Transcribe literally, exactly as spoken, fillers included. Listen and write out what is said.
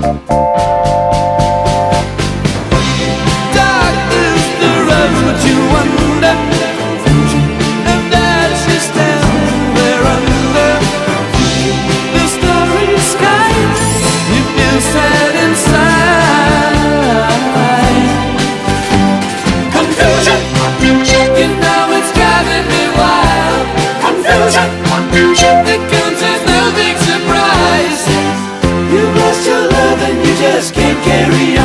Dark is the road, but you wonder, and as you stand there under the starry sky, you feel sad inside. Confusion, you know it's driving me wild. Confusion, it comes as no big surprise. You've lost your love and you just can't carry on.